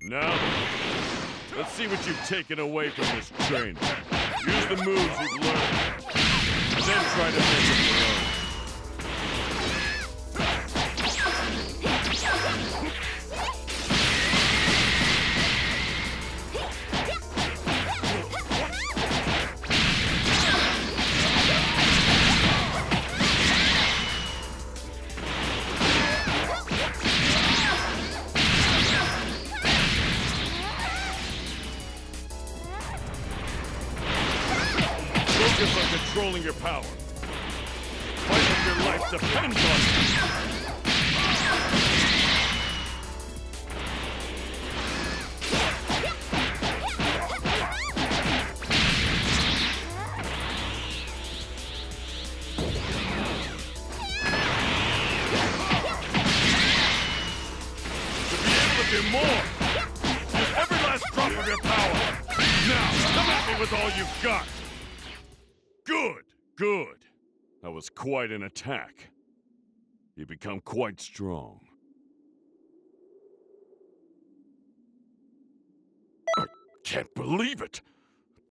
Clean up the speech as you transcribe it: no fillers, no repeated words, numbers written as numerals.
Now, let's see what you've taken away from this training. Use the moves you've learned, then try to make them your own. Focus on controlling your power. Fight like your life depends on it. To be able to do more, use every last drop of your power. Now, come at me with all you've got. Good, good. That was quite an attack. You become quite strong. I can't believe it!